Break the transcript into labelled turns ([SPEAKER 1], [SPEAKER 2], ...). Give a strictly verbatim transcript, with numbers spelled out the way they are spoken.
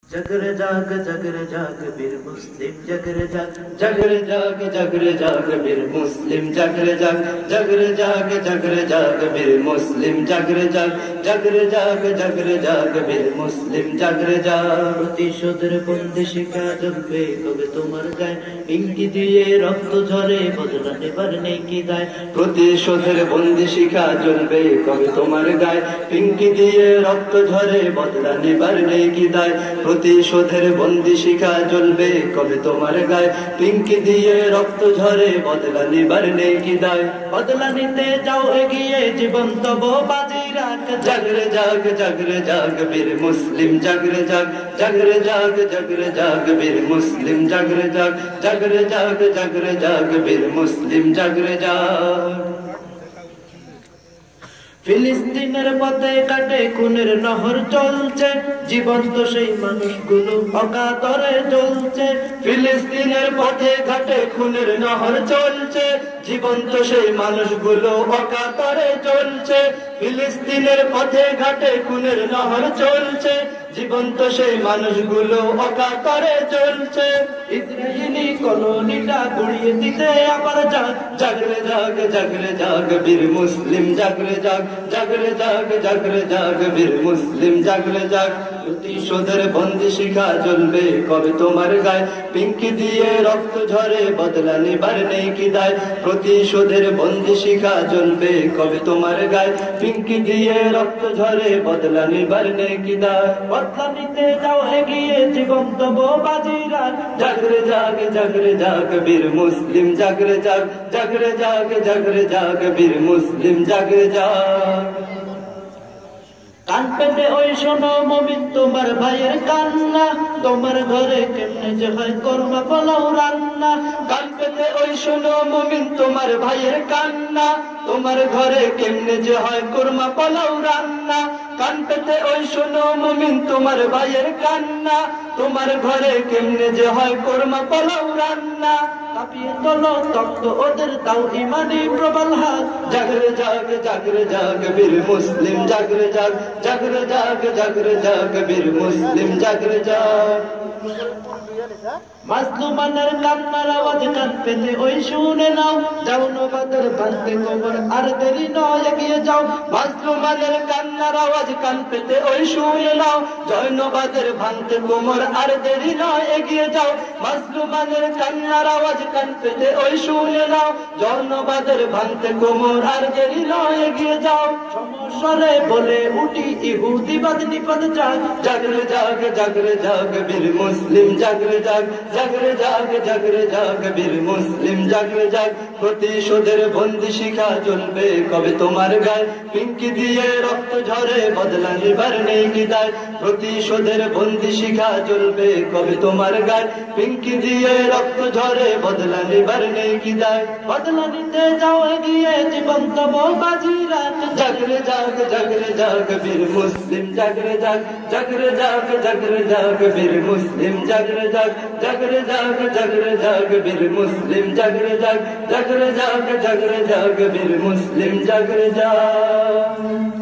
[SPEAKER 1] जगरे जाग जगरे जाग वीर मुस्लिम जगरे जाग जगरे जाग जगरे जाग वीर मुस्लिम जगरे जाग जगरे जाग जगरे जाग वीर मुस्लिम जगरे जाग जगरे जाग जगरे जाग वीर मुस्लिम जगरे जाग প্রতিশোধের বন্দি শিখা জ্বলবে কবে তোমার গায়ে পিঙ্কি দিয়ে রক্ত ঝরে বদলা নেবার নেই কি দায় প্রতিশোধের বন্দি শিখা জ্বলবে কবে তোমার গায়ে পিঙ্কি দিয়ে রক্ত ঝরে বদলা নেবার নেই কি দায় প্রতিশোধের বন্দি শিখা জ্বলবে কবে তোমার গায়ে পিঙ্কি দিয়ে রক্ত ঝরে বদলা নিবার নেই কি দায় বদলা নিতে যাও এগিয়ে জীবন তব বাজি রাখ জাগরে জাগ জাগরে জাগ বীর মুসলিম জাগরে জাগ জাগরে জাগ জাগরে জাগ বীর মুসলিম জাগরে জাগ জাগরে জাগ জাগরে জাগ বীর মুসলিম জাগরে জাগ ফিলিস্তিনের পথে কাটে খুনের নহর চলছে জীবন্ত সেই মানুষগুলো অকাতরে জ্বলছে ফিলিস্তিনের পথে ঘাটে খুনের নহর চলছে জীবন্ত সেই মানুষগুলো অকাতরে চলছে ফিলিস্তিনের পথে ঘাটে খুনের নহর চলছে জীবন্ত সেই মানুষগুলো অকাতরে চলছে ইসরায়েলি কলোনিটা গুড়িয়ে দিতে আবার জাগ জাগরে জাগ জাগরে জাগ বীর মুসলিম জাগরে জাগ জাগরে জাগ জাগরে জাগ বীর মুসলিম জাগরে জাগ প্রতিশোধের বন্দি শিখা জ্বলবে কবে তোমার গায়ে পিঙ্কি দিয়ে রক্ত ঝরে বদলা নিবার নেই কি দায় প্রতিশোধের বন্দি শিখা জ্বলবে কবে তোমার গায়ে পিঙ্কি দিয়ে রক্ত ঝরে বদলা নিবার নেই কি দায় বদলা নিতে যাও এগিয়ে জীবন তব বাজি রাখ জাগরে জাগ জাগরে জাগ বীর মুসলিম জাগরে জাগ জাগরে জাগ জাগরে জাগ বীর মুসলিম জাগরে জাগ কান পেতে ওই শোনো মুমিন তোমার ভাইয়ের কান্না তোমার ঘরে কেমনে যে হয় কোরমা পোলাও রান্না কান পেতে ওই শোনো মুমিন তোমার ভাইয়ের কান্না তোমার ঘরে কেমনে যে হয় কোরমা পোলাও রান্না কান পেতে ওই শোনো মুমিন তোমার ভাইয়ের কান্না তোমার ঘরে কেমনে যে হয় কোরমা পোলাও রান্না কাঁপিয়ে তোলো তক্ত ওদের তাও ইমানি প্রবল হাত জাগরে জাগ জাগরে জাগ বীর মুসলিম জাগরে জাগ জাগরে জাগ জাগরে জাগ বীর মুসলিম জাগরে জাগ মাজলুমানের কান্নার আওয়াজ কান পেতে ওই শুনে নাও যাও নবাদের ভাঙতে কোমর আর দেরি নয় এগিয়ে যাও মাজলুমানের কান্নার আওয়াজ কান পেতে ওই শুনে নাও জয়নবাদের ভাঙতে কোমর আর দেরি নয় এগিয়ে যাও মাজলুমানের কান্নার আওয়াজ কান পেতে ওই শুনে নাও জয়নবাদের ভাঙতে কোমর আর দেরি নয় এগিয়ে যাও সমস্বরে বলে উঠি ইহুদিবাদ নিপদ জাগ জাগরে জাগ জাগরে জাগ বীর মুসলিম জাগরে জাগ জাগরে জাগ জাগরে জাগ বীর মুসলিম জাগরে জাগ প্রতিশোধের বন্দি শিখা জ্বলবে কবে তোমার গায়ে পিঙ্কি দিয়ে রক্ত ঝরে বদলা নিবার নেই কি দায় প্রতিশোধের বন্দি শিখা জ্বলবে কবে তোমার গায়ে পিঙ্কি দিয়ে রক্ত ঝরে বদলা নিবার নেই কি দায় বদলা নিতে যাও এগিয়ে জীবন তব বাজি রাখ জাগরে জাগ জাগরে জাগ বীর মুসলিম জাগরে জাগ জাগরে জাগ জাগরে জাগ বীর মুসলিম জাগরে জাগ জাগরে জাগ জাগরে জাগ বীর মুসলিম জাগরে জাগ জাগরে জাগ জাগরে জাগ বীর মুসলিম জাগরে জাগ